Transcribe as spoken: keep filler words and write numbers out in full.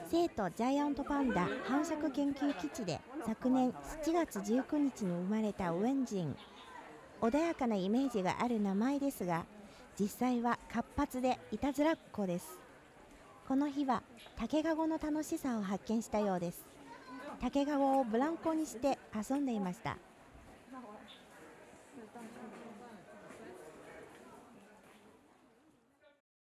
成都ジャイアントパンダ繁殖研究基地で昨年しちがつじゅうくにちに生まれたウェンジン。穏やかなイメージがある名前ですが、実際は活発でいたずらっ子です。この日は竹かごの楽しさを発見したようです。竹かごをブランコにして遊んでいました。